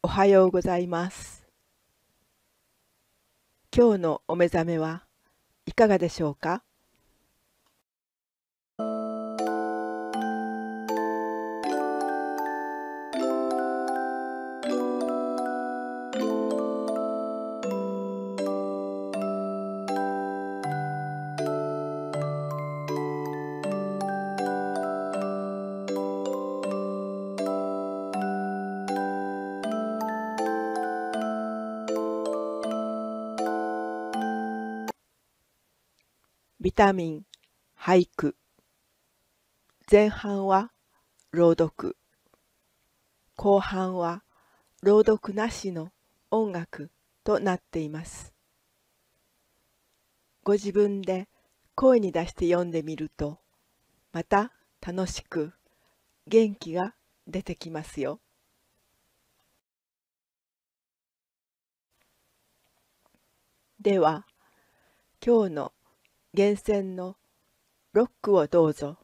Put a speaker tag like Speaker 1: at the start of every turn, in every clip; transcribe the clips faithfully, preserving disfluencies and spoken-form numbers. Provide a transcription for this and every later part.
Speaker 1: おはようございます。今日のお目覚めはいかがでしょうか？ビタミン俳句。前半は朗読、後半は朗読なしの音楽となっています。ご自分で声に出して読んでみると、また楽しく元気が出てきますよ。では、今日の厳選のロックをどうぞ。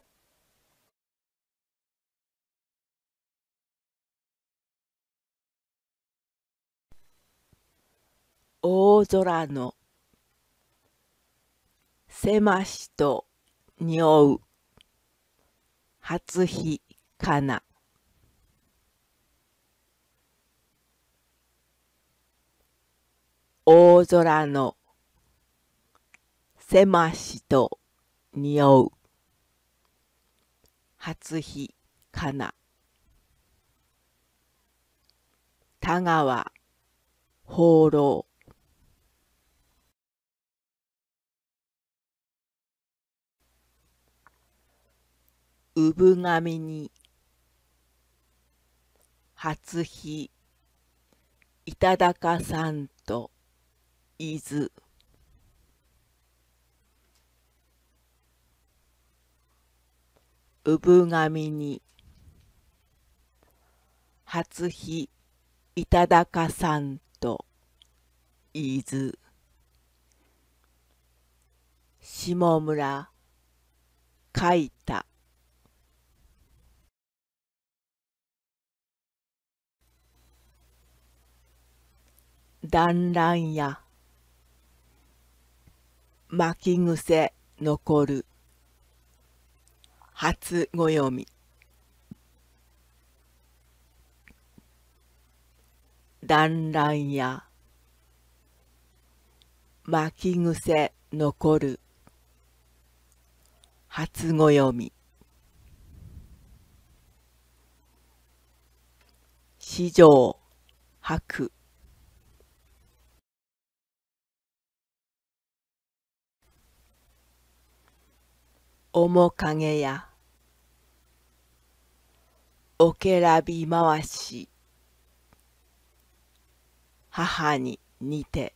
Speaker 1: 大空のせましと匂う初日かな。大空のせましと匂う初日かな。田川放浪。産神に初日いただかさんと伊豆。産神に初日いただかさんと伊豆。下村書いた。団らんや巻き癖残る初ご読み。団らんや巻き癖残る初ご読み。四条白。面影やおけらび回し母に似て。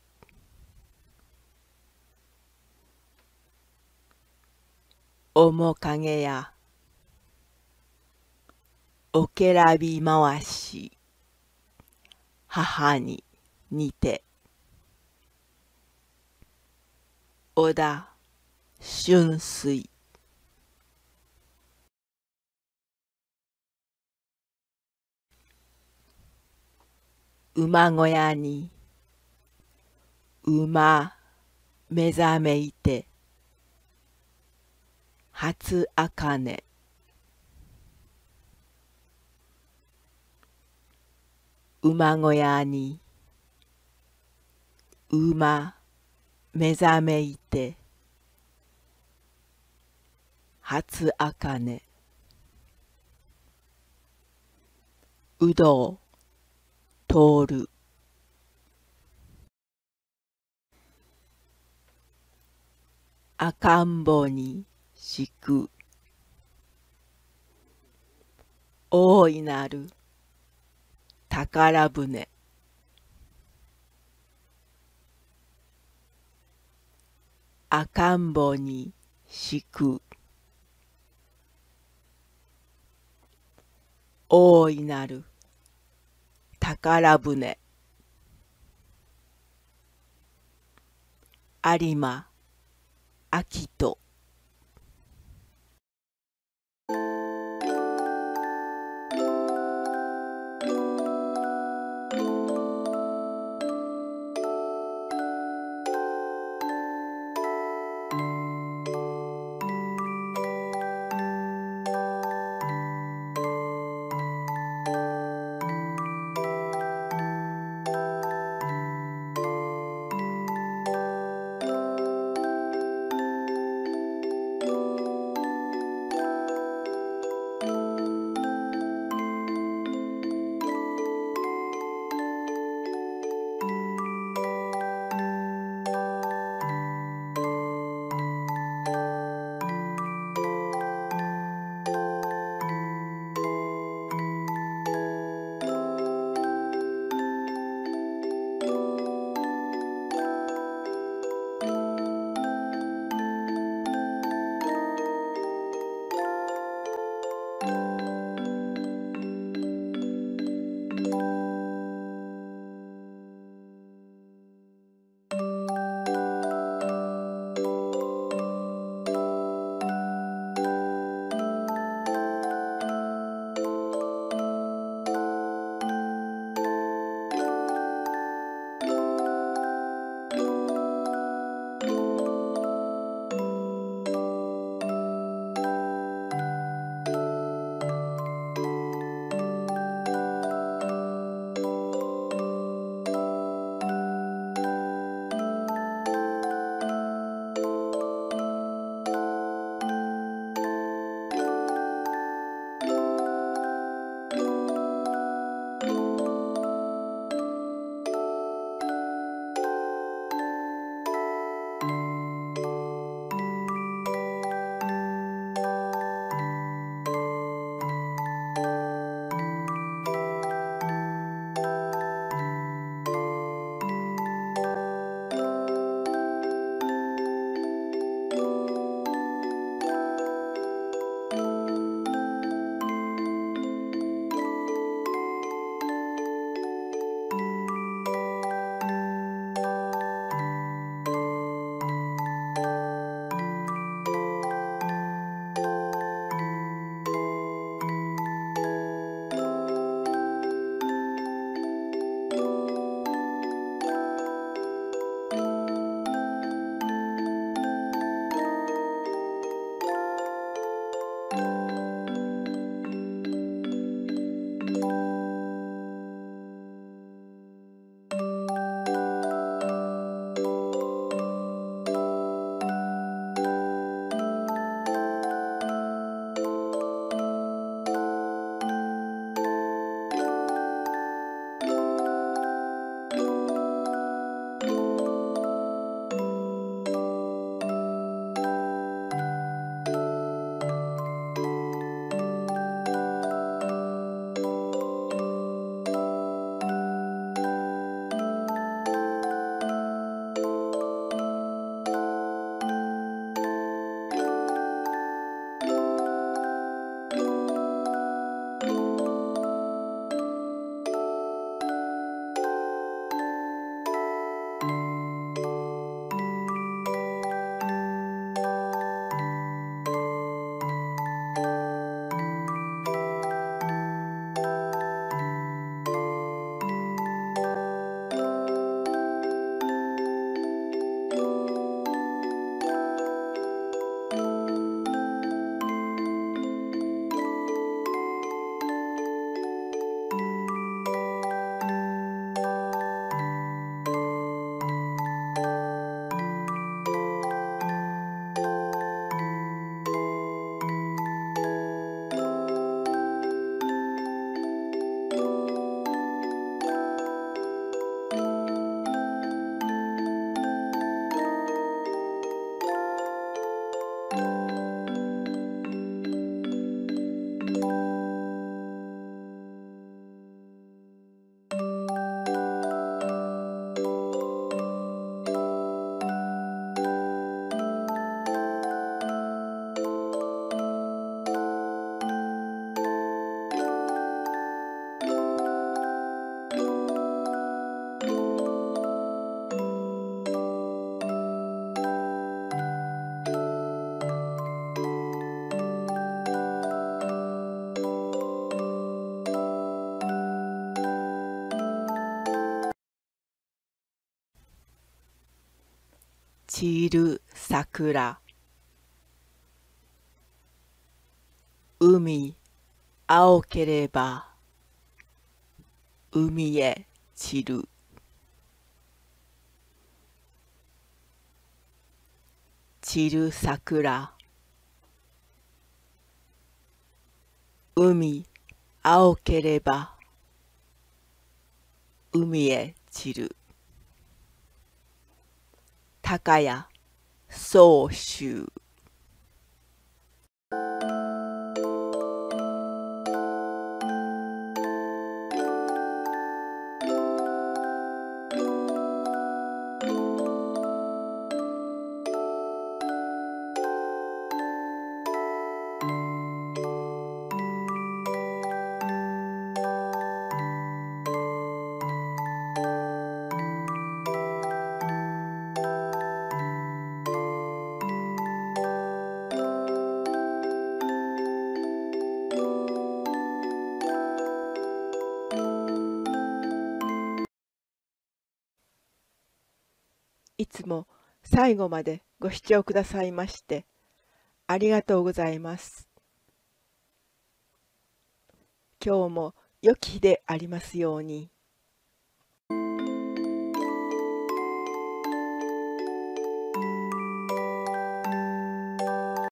Speaker 1: 面影やおけらび回し母に似て。小田春水。馬小屋に馬目覚めいて初茜。馬小屋に馬目覚めいて初茜。うどう通る。赤ん坊に敷く大いなる宝船。赤ん坊に敷く大いなる宝船。有馬明人。 散る桜。海青ければ海へ散る。散る桜。海青ければ海へ散る。高谷宗秀。いつも最後までご視聴くださいましてありがとうございます。今日も良き日でありますように。